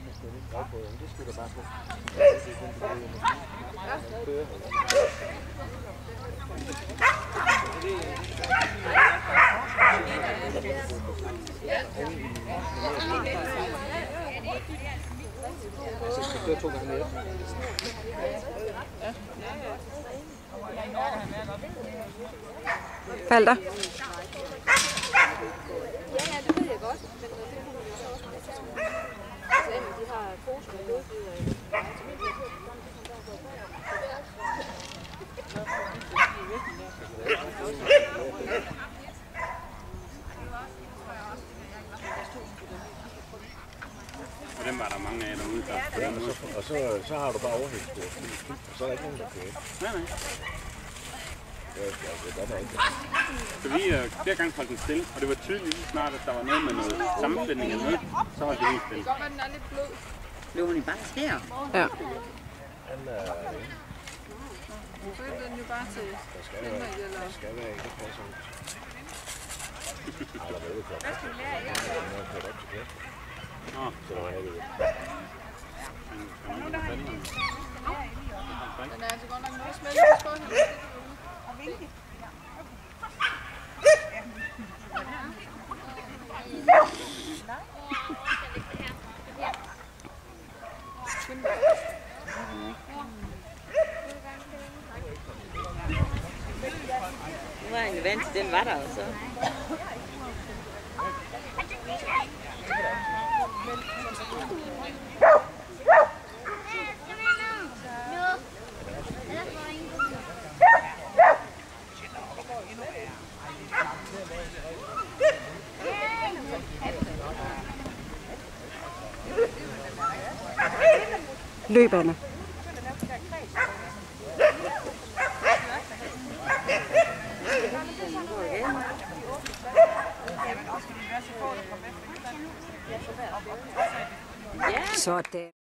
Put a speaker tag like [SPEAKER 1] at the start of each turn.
[SPEAKER 1] Det skal du bare på. Så skal du køre 2 gange mere.
[SPEAKER 2] Falder.
[SPEAKER 3] Ja, det ved jeg godt. Men de har poser med blodbydere.
[SPEAKER 4] Og dem var der mange af derude, der på den måde.
[SPEAKER 1] Og så har du bare overhældsspor. Og så er der ikke nogen, der kører.
[SPEAKER 4] Nej.
[SPEAKER 1] Det er der ikke.
[SPEAKER 4] Så vi flere gange holdt den stille, og det var tydeligt lige snart, at der var noget med noget sammenflætning eller noget, så holdt det helt stille.
[SPEAKER 3] Det kan godt være, den er lidt blød.
[SPEAKER 5] Løber den bare her?
[SPEAKER 2] Ja.
[SPEAKER 3] Så er den jo bare til Henrik eller...
[SPEAKER 1] Der skal være ikke passer ud. Hvad skal vi lære af? Så er det.
[SPEAKER 3] Den er altså godt nok noget smeltet på hende. Og vinke.
[SPEAKER 5] Nu var jeg vant til, den var der også.
[SPEAKER 2] Løberne. Sådan.